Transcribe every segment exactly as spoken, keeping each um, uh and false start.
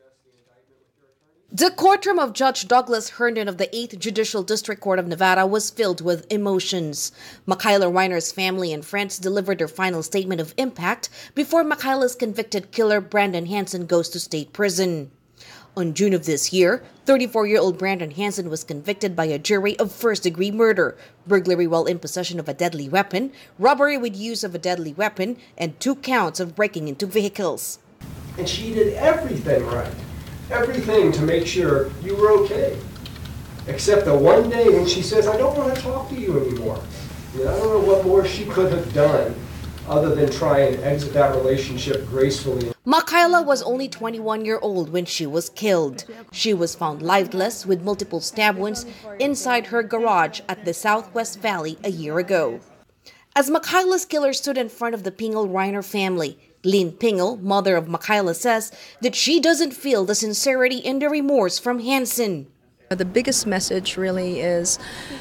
The courtroom of Judge Douglas Herndon of the eighth Judicial District Court of Nevada was filled with emotions. Makayla Reiner's family and friends delivered their final statement of impact before Makayla's convicted killer Brandon Hansen goes to state prison. On June of this year, thirty-four-year-old Brandon Hansen was convicted by a jury of first-degree murder, burglary while in possession of a deadly weapon, robbery with use of a deadly weapon, and two counts of breaking into vehicles. And she did everything right. Everything to make sure you were okay. Except the one day when she says, I don't want to talk to you anymore. You know, I don't know what more she could have done other than try and exit that relationship gracefully. Makayla was only twenty-one years old when she was killed. She was found lifeless with multiple stab wounds inside her garage at the Southwest Valley a year ago. As Makayla's killer stood in front of the Pingle Reiner family, Lynn Pingle, mother of Makayla, says that she doesn't feel the sincerity and the remorse from Hansen. The biggest message really is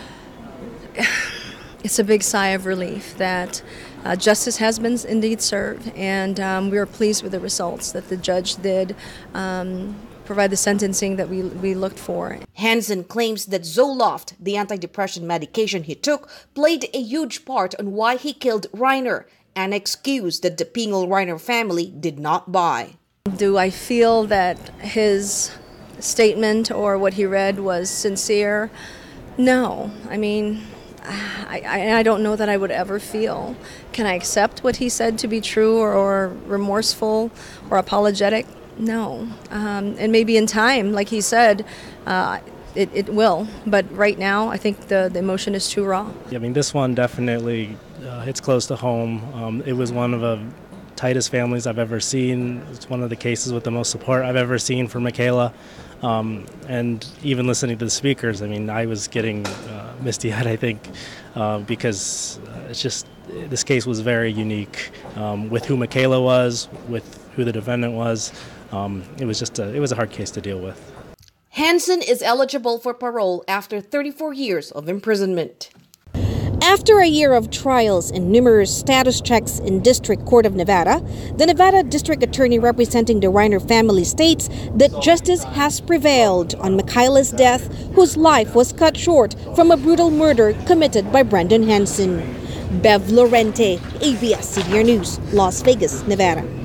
it's a big sigh of relief that uh, justice has been indeed served, and um, we are pleased with the results that the judge did um, provide the sentencing that we, we looked for. Hansen claims that Zoloft, the antidepressant medication he took, played a huge part on why he killed Reiner, an excuse that the Pingle Reiner family did not buy. Do I feel that his statement or what he read was sincere? No. I mean, I, I, I don't know that I would ever feel. Can I accept what he said to be true or, or remorseful or apologetic? No. Um, and maybe in time, like he said, uh, it, it will. But right now, I think the, the emotion is too raw. I mean, this one definitely uh, hits close to home. Um, it was one of the tightest families I've ever seen. It's one of the cases with the most support I've ever seen for Makayla. Um, and even listening to the speakers, I mean, I was getting uh, misty-eyed, I think, uh, because uh, it's just, this case was very unique um, with who Makayla was, with who the defendant was. Um, it was just a, it was a hard case to deal with. Hansen is eligible for parole after thirty-four years of imprisonment. After a year of trials and numerous status checks in District Court of Nevada, the Nevada District Attorney representing the Reiner family states that justice has prevailed on Makayla's death, whose life was cut short from a brutal murder committed by Brandon Hansen. Bev Lorente, A B S C B N News, Las Vegas, Nevada.